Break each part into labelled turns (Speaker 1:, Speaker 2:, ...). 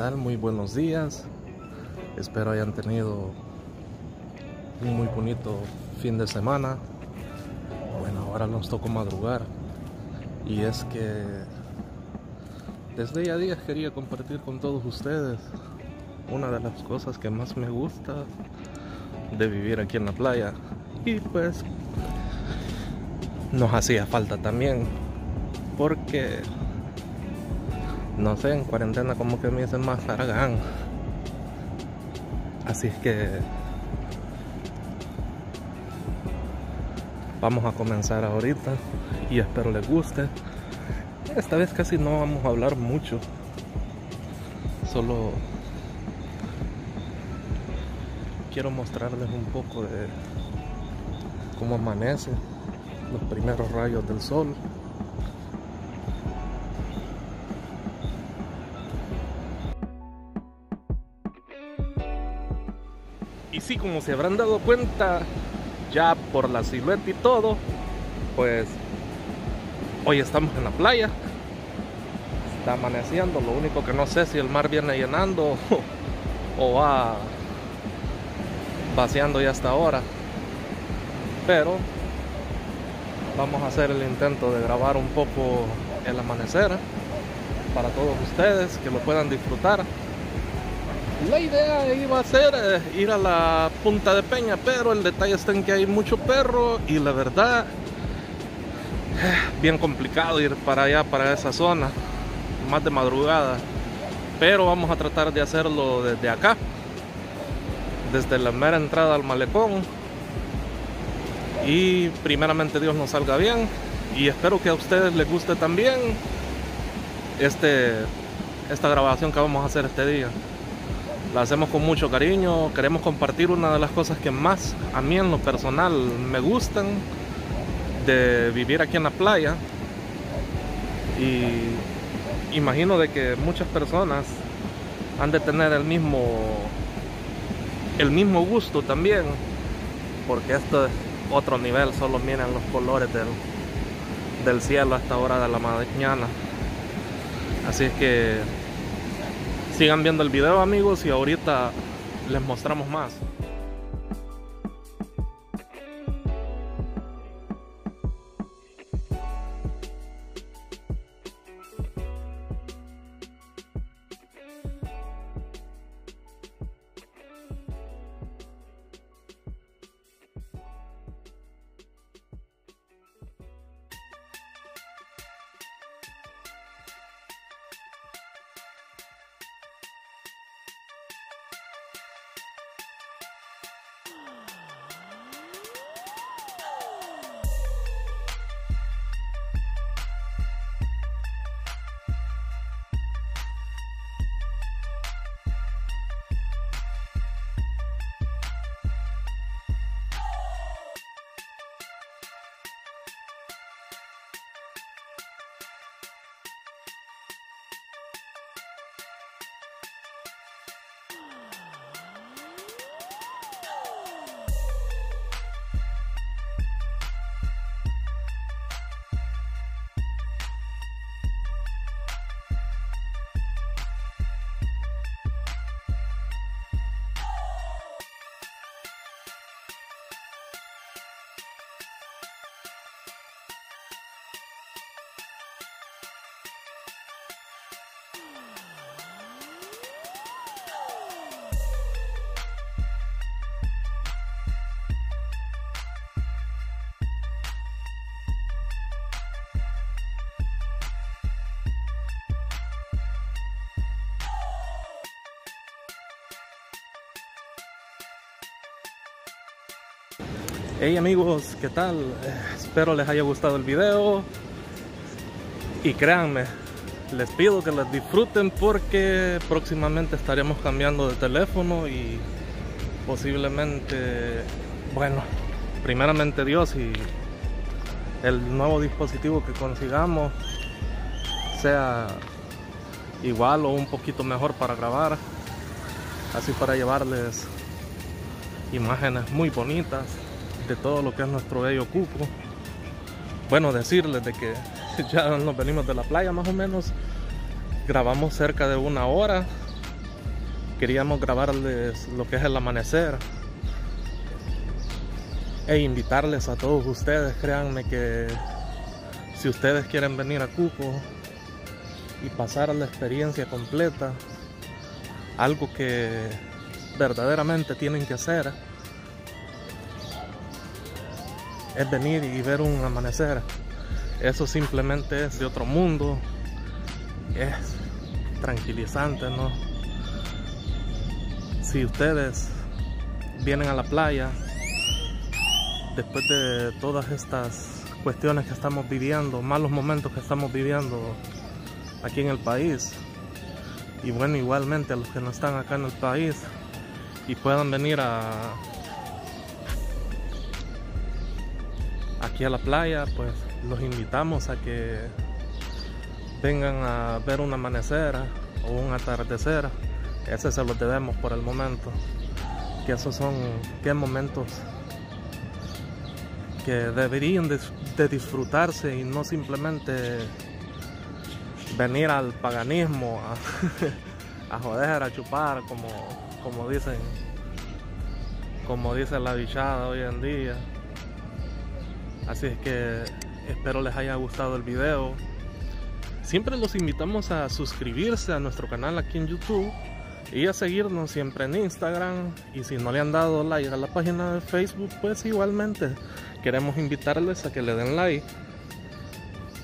Speaker 1: tal? Muy buenos días. Espero hayan tenido un muy bonito fin de semana. Bueno, ahora nos tocó madrugar. Y es que desde ya días quería compartir con todos ustedes una de las cosas que más me gusta de vivir aquí en la playa. Y pues nos hacía falta también, porque no sé, en cuarentena como que me hice más haragán. Así es que vamos a comenzar ahorita y espero les guste. Esta vez casi no vamos a hablar mucho, solo quiero mostrarles un poco de cómo amanece, los primeros rayos del sol. Y sí, como se habrán dado cuenta ya por la silueta y todo, pues hoy estamos en la playa. Está amaneciendo, lo único que no sé si el mar viene llenando o va vaciando ya hasta ahora. Pero vamos a hacer el intento de grabar un poco el amanecer para todos ustedes que lo puedan disfrutar. La idea iba a ser ir a la Punta de Peña, pero el detalle está en que hay mucho perro y la verdad bien complicado ir para allá, para esa zona, más de madrugada. Pero vamos a tratar de hacerlo desde acá, desde la mera entrada al malecón, y primeramente Dios nos salga bien, y espero que a ustedes les guste también esta grabación que vamos a hacer este día. La hacemos con mucho cariño, queremos compartir una de las cosas que más a mí en lo personal me gustan de vivir aquí en la playa, y imagino de que muchas personas han de tener el mismo gusto también, porque esto es otro nivel. Solo miren los colores del cielo a esta hora de la mañana. Así es que sigan viendo el video, amigos, y ahorita les mostramos más. Hey amigos, ¿qué tal? Espero les haya gustado el video, y créanme, les pido que les disfruten, porque próximamente estaremos cambiando de teléfono y posiblemente, bueno, primeramente Dios, y el nuevo dispositivo que consigamos sea igual o un poquito mejor para grabar, así para llevarles imágenes muy bonitas de todo lo que es nuestro bello Cuco. Bueno, decirles de que ya nos venimos de la playa más o menos, grabamos cerca de 1 hora queríamos grabarles lo que es el amanecer e invitarles a todos ustedes. Créanme que si ustedes quieren venir a Cuco y pasar la experiencia completa, algo que verdaderamente tienen que hacer es venir y ver un amanecer. Eso simplemente es de otro mundo, es tranquilizante, ¿no? Si ustedes vienen a la playa después de todas estas cuestiones que estamos viviendo, malos momentos que estamos viviendo aquí en el país, y bueno, igualmente a los que no están acá en el país y puedan venir aquí a la playa, pues los invitamos a que vengan a ver un amanecer o un atardecer. Ese se los debemos por el momento, que esos son momentos que deberían de disfrutarse y no simplemente venir al paganismo a joder, a chupar, como dice la bichada hoy en día. Así es que espero les haya gustado el video. Siempre los invitamos a suscribirse a nuestro canal aquí en YouTube y a seguirnos siempre en Instagram. Y si no le han dado like a la página de Facebook, pues igualmente queremos invitarles a que le den like.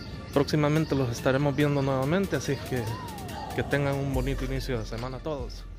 Speaker 1: Próximamente los estaremos viendo nuevamente, así que tengan un bonito inicio de semana todos.